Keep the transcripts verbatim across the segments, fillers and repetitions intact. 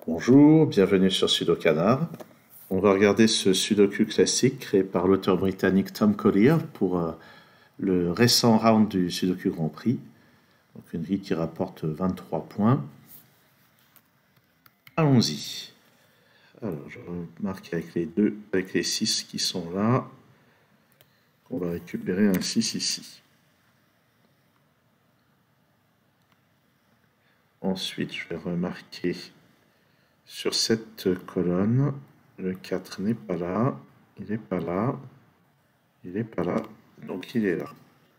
Bonjour, bienvenue sur Sudokanar. On va regarder ce sudoku classique créé par l'auteur britannique Tom Collier pour euh, le récent round du Sudoku Grand Prix. Donc une vie qui rapporte vingt-trois points. Allons-y. Alors je remarque avec les deux, avec les six qui sont là, qu'on va récupérer un six ici. Ensuite, je vais remarquer sur cette colonne, le quatre n'est pas là, il n'est pas là, il n'est pas là, donc il est là.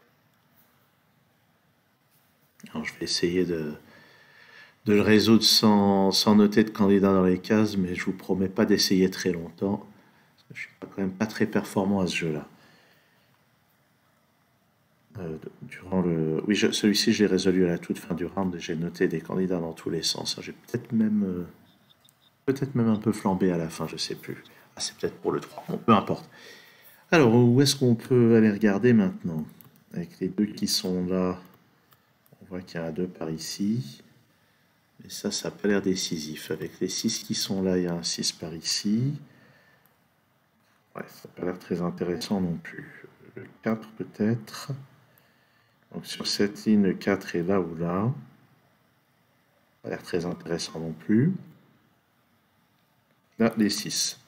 Alors je vais essayer de, de le résoudre sans, sans noter de candidat dans les cases, mais je vous promets pas d'essayer très longtemps, parce que je suis pas, quand même pas très performant à ce jeu-là. Euh, durant le... Oui, je- celui-ci, je l'ai résolu à la toute fin du round et j'ai noté des candidats dans tous les sens. J'ai peut-être même, euh, peut-être même un peu flambé à la fin, je sais plus. Ah, c'est peut-être pour le trois. Bon, peu importe. Alors, où est-ce qu'on peut aller regarder maintenant? Avec les deux qui sont là, on voit qu'il y en a deux par ici. Mais ça, ça n'a pas l'air décisif. Avec les six qui sont là, il y a un six par ici. Ouais, ça n'a pas l'air très intéressant non plus. Le quatre peut-être. Donc sur cette ligne, le quatre est là ou là. Ça n'a pas l'air très intéressant non plus. Là, les six.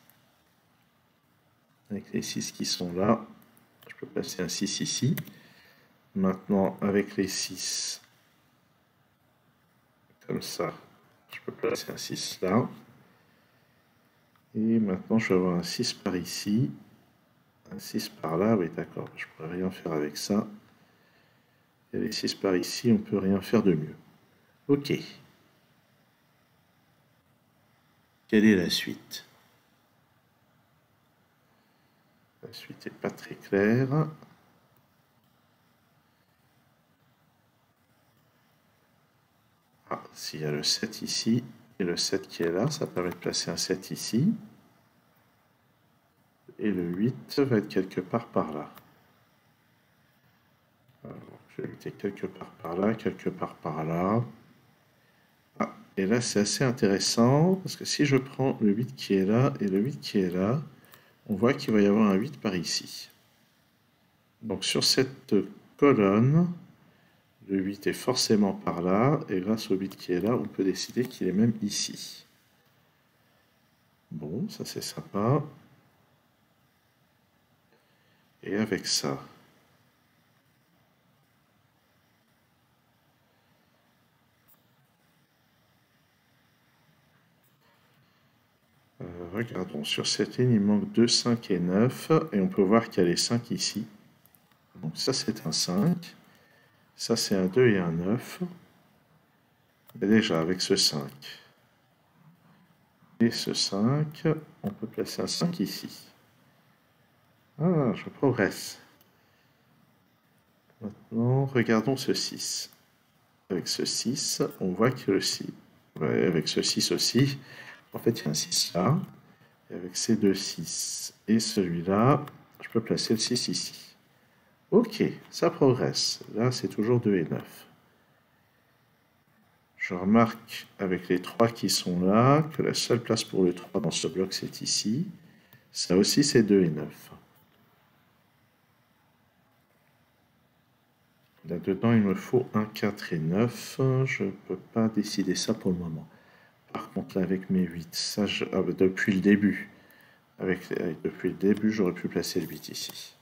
Avec les six qui sont là, je peux placer un six ici. Maintenant, avec les six, comme ça, je peux placer un six là. Et maintenant, je vais avoir un six par ici. Un six par là, oui d'accord, je ne pourrais rien faire avec ça. Et les six par ici, on ne peut rien faire de mieux. Ok. Quelle est la suite? La suite n'est pas très claire. Ah, s'il y a le sept ici, et le sept qui est là, ça permet de placer un sept ici. Et le huit va être quelque part par là. Alors, je vais le mettre quelque part par là, quelque part par là. Ah, et là c'est assez intéressant, parce que si je prends le huit qui est là et le huit qui est là, on voit qu'il va y avoir un huit par ici. Donc sur cette colonne, le huit est forcément par là, et grâce au huit qui est là, on peut décider qu'il est même ici. Bon, ça c'est sympa. Et avec ça, euh, regardons, sur cette ligne, il manque deux, cinq et neuf, et on peut voir qu'il y a les cinq ici. Donc ça c'est un cinq, ça c'est un deux et un neuf. Et déjà avec ce cinq et ce cinq, on peut placer un cinq ici. Ah, je progresse. Maintenant, regardons ce six. Avec ce six, on voit que le six, ouais, avec ce six aussi, en fait il y a un six là, et avec ces deux six et celui-là, je peux placer le six ici. Ok, ça progresse. Là, c'est toujours deux et neuf. Je remarque avec les trois qui sont là que la seule place pour le trois dans ce bloc, c'est ici. Ça aussi, c'est deux et neuf. Là-dedans, il me faut un quatre et neuf. Je ne peux pas décider ça pour le moment. Par contre, là, avec mes huit, ça, je, ah, bah, depuis le début, avec, avec, depuis le début, j'aurais pu placer le huit ici.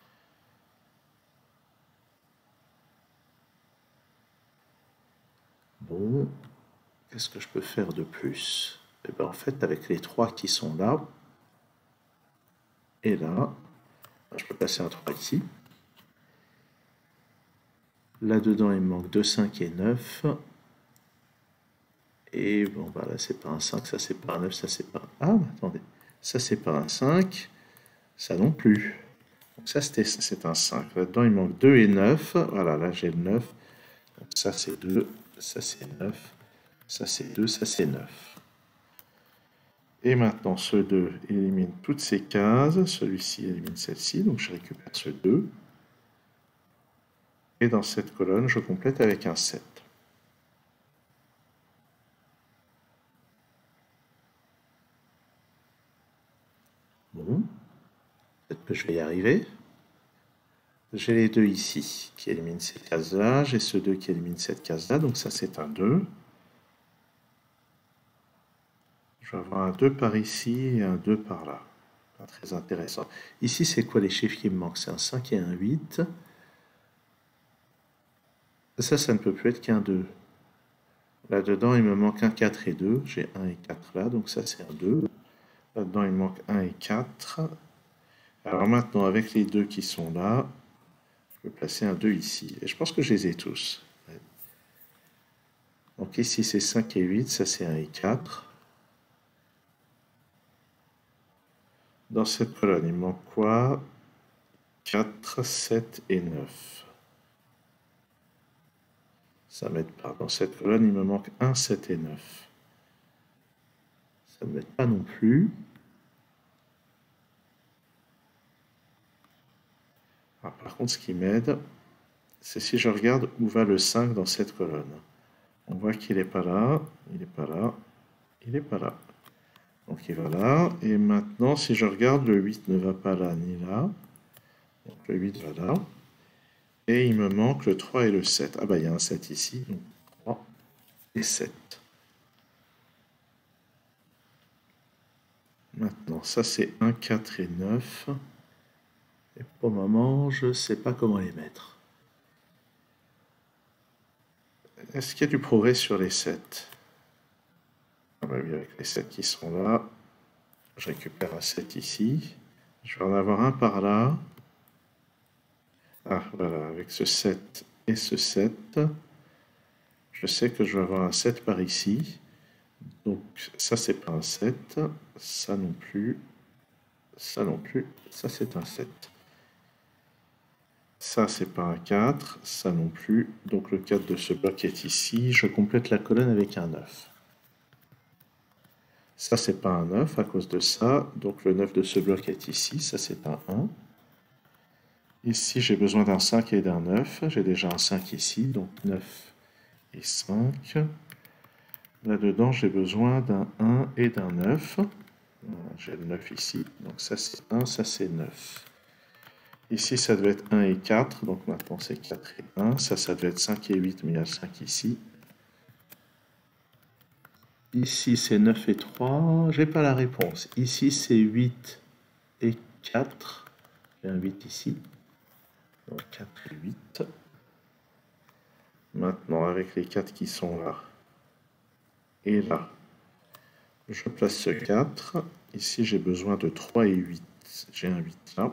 Bon, qu'est-ce que je peux faire de plus? Eh ben, en fait, avec les trois qui sont là, et là, je peux placer un trois ici. Là-dedans, il me manque deux, cinq et neuf. Et bon, bah là, c'est pas un cinq, ça c'est pas un neuf, ça c'est pas un... Ah, attendez, ça c'est pas un cinq, ça non plus. Donc ça, c'est un cinq. Là-dedans, il manque deux et neuf. Voilà, là j'ai le neuf. Donc ça c'est deux, ça c'est neuf, ça c'est deux, ça c'est neuf. Et maintenant, ce deux élimine toutes ces cases. Celui-ci élimine celle-ci, donc je récupère ce deux. Et dans cette colonne, je complète avec un sept. je vais y arriver. J'ai les deux ici qui éliminent cette case-là. J'ai ce deux qui élimine cette case-là. Donc ça, c'est un deux. Je vais avoir un deux par ici et un deux par là. Pas très intéressant. Ici, c'est quoi les chiffres qui me manquent? C'est un cinq et un huit. Ça, ça ne peut plus être qu'un deux. Là-dedans, il me manque un quatre et deux. J'ai un et quatre là, donc ça, c'est un deux. Là-dedans, il manque un et quatre. Alors maintenant, avec les deux qui sont là, je peux placer un deux ici. Et je pense que je les ai tous. Donc ici, c'est cinq et huit. Ça, c'est un et quatre. Dans cette colonne, il manque quoi? quatre, sept et neuf. Ça ne m'aide pas. Dans cette colonne, il me manque un, sept et neuf. Ça ne m'aide pas non plus. Ah, par contre, ce qui m'aide, c'est si je regarde où va le cinq dans cette colonne. On voit qu'il n'est pas là, il n'est pas là, il n'est pas là. Donc il va là. Et maintenant, si je regarde, le huit ne va pas là ni là. Donc le huit va là. Et il me manque le trois et le sept. Ah bah il y a un sept ici. Donc trois et sept. Maintenant, ça c'est un, quatre et neuf. Et pour le moment, je ne sais pas comment les mettre. Est-ce qu'il y a du progrès sur les sept? Ah bah oui, avec les sept qui sont là, je récupère un sept ici. Je vais en avoir un par là. Ah, voilà, avec ce sept et ce sept, je sais que je vais avoir un sept par ici. Donc, ça, c'est pas un sept. Ça non plus. Ça non plus. Ça, c'est un sept. Ça, c'est pas un quatre. Ça non plus. Donc, le quatre de ce bloc est ici. Je complète la colonne avec un neuf. Ça, c'est pas un neuf à cause de ça. Donc, le neuf de ce bloc est ici. Ça, c'est un un. Ici, j'ai besoin d'un cinq et d'un neuf. J'ai déjà un cinq ici. Donc, neuf et cinq. Là-dedans, j'ai besoin d'un un et d'un neuf. J'ai le neuf ici. Donc, ça, c'est un. Ça, c'est neuf. Ici, ça devait être un et quatre. Donc, maintenant, c'est quatre et un. Ça, ça devait être cinq et huit. Mais il y a le cinq ici. Ici, c'est neuf et trois. J'ai pas la réponse. Ici, c'est huit et quatre. J'ai un huit ici. Donc, quatre et huit. Maintenant, avec les quatre qui sont là et là, je place ce quatre. Ici, j'ai besoin de trois et huit. J'ai un huit là.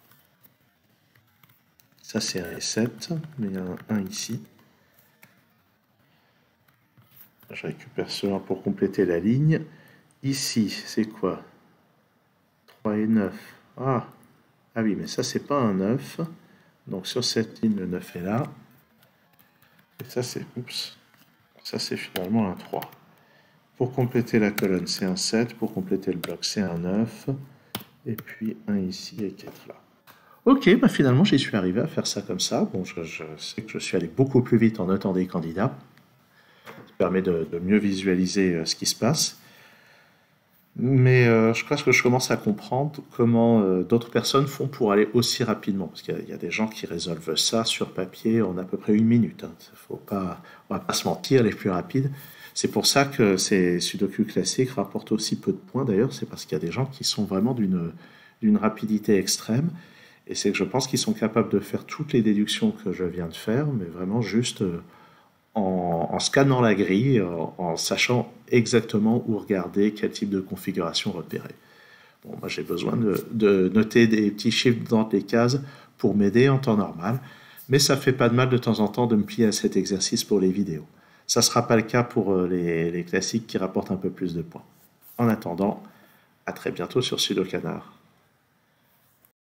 Ça, c'est un et sept. Mais il y a un un ici. Je récupère cela pour compléter la ligne. Ici, c'est quoi? trois et neuf. Ah, ah oui, mais ça, c'est pas un neuf. Donc, sur cette ligne, le neuf est là. Et ça, c'est... Oups. Ça, c'est finalement un trois. Pour compléter la colonne, c'est un sept. Pour compléter le bloc, c'est un neuf. Et puis, un ici et quatre là. Ok, bah finalement, j'y suis arrivé à faire ça comme ça. Bon, je, je sais que je suis allé beaucoup plus vite en notant des candidats. Ça permet de, de mieux visualiser euh, ce qui se passe. Mais euh, je crois que je commence à comprendre comment euh, d'autres personnes font pour aller aussi rapidement. Parce qu'il y, y a des gens qui résolvent ça sur papier en à peu près une minute. Hein. Faut pas, on ne va pas se mentir, les plus rapides. C'est pour ça que ces sudoku classiques rapportent aussi peu de points. D'ailleurs, c'est parce qu'il y a des gens qui sont vraiment d'une d'une rapidité extrême. Et c'est que je pense qu'ils sont capables de faire toutes les déductions que je viens de faire, mais vraiment juste... Euh, En, en scannant la grille, en, en sachant exactement où regarder, quel type de configuration repérer. Bon, moi j'ai besoin de, de noter des petits chiffres dans les cases pour m'aider en temps normal, mais ça fait pas de mal de temps en temps de me plier à cet exercice pour les vidéos. Ça ne sera pas le cas pour les, les classiques qui rapportent un peu plus de points. En attendant, à très bientôt sur Sudocanard.